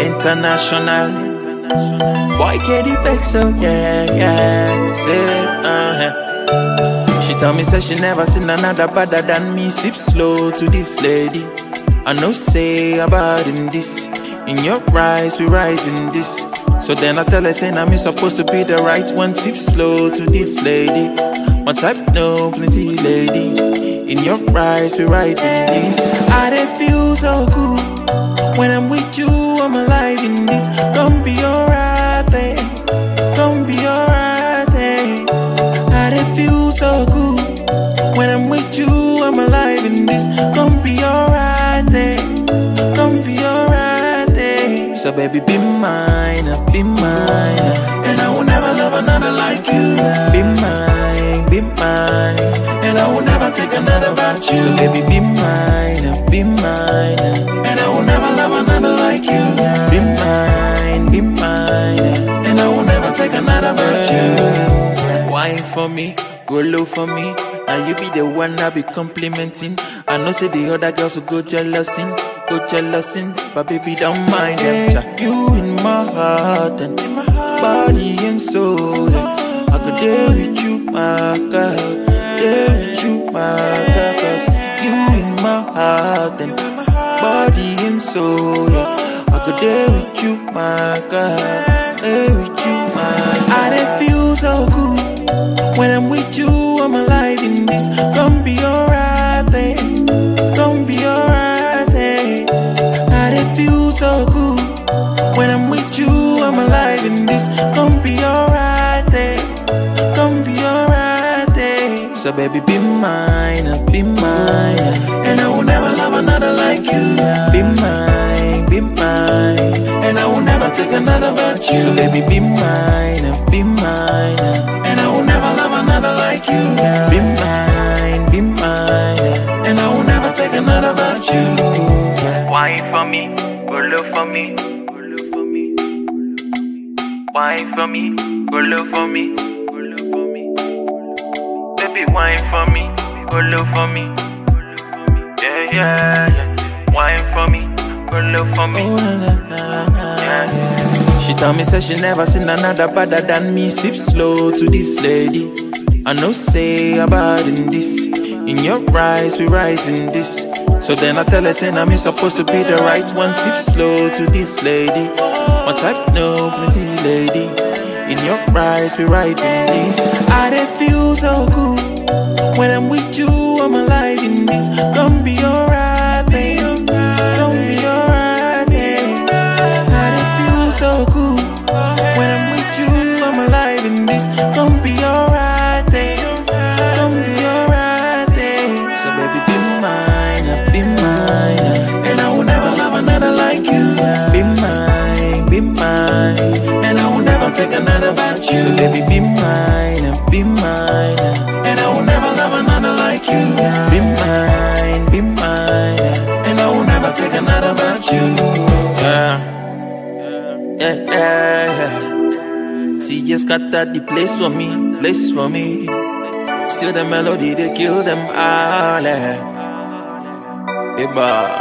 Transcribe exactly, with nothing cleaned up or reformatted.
International. Boy, Katie Bexel, yeah, yeah. Say, uh-huh. She tell me, say she never seen another better than me. Sip slow to this lady. I know say about in this. In your eyes, we writing this. So then I tell her, say, I'm supposed to be the right one. Sip slow to this lady. My type, no, plenty lady. In your eyes, we writing this. I didn't feel so cool. When I'm with you, I'm alive in this. Don't be alright, babe. Don't be alright, babe. I didn't feel so cool. When I'm with you, I'm alive in this. Don't be alright, babe. Don't be alright, babe. So baby, be mine, be mine. And I will never love another like you. Be mine, be mine. And I will never take another about you. So baby, be mine, be mine. And I will never love another like you. Be mine, be mine. And I will never take another about you. Wine for me, go low for me. Now you be the one I be complimenting. I know say the other girls will go jealousing, go jealousing, but baby don't mind them. You in my heart and in my body and soul. Yeah. I could deal with you, my girl. Deal with you, my girl. Cause you in my heart and body and soul. Yeah. I could deal with you, my girl. Deal with you, my girl. I didn't feel so good. When I'm with you, I'm alive in this. Don't be alright, babe. Don't be alright, babe. I didn't feel so good. When I'm with you, I'm alive in this. Don't be alright, babe. Don't be alright, babe. So baby, be mine, be mine. And I will never love another like you. Be mine, be mine. And I will never take another but you. So baby, be mine, be mine. And I will never love another like you. Be mine, be mine. And I will never take another but you. Wine for me, go look for me. Wine for me, go look for me. Baby, wine for me, go look for me. Yeah, yeah, yeah. Wine for me, go look for me. Yeah, yeah. She tell me, say she never seen another better than me. Sip slow to this lady. I know say about in this. In your eyes, we writing this. So then I tell her, say, I'm supposed to be the right one. Sip slow to this lady. My type, no, plenty lady. In your eyes, we writing this. I didn't feel so cool. When I'm with you, I'm alive in this. Don't be alright, babe. Don't be alright, babe. I didn't feel so cool. When I'm with you, I'm alive in this. Don't be alright, babe. Don't be alright, babe. So baby, be mine, be mine. And I will never love another like you. Be mine, be mine. And I will never take another but you. So baby, be mine, be mine. And I will never love another like you. Be mine, be mine. And I will never take another but you. Yeah, yeah, yeah, yeah. She just got that the place for me, place for me. Still the melody, they kill them all. Yeah,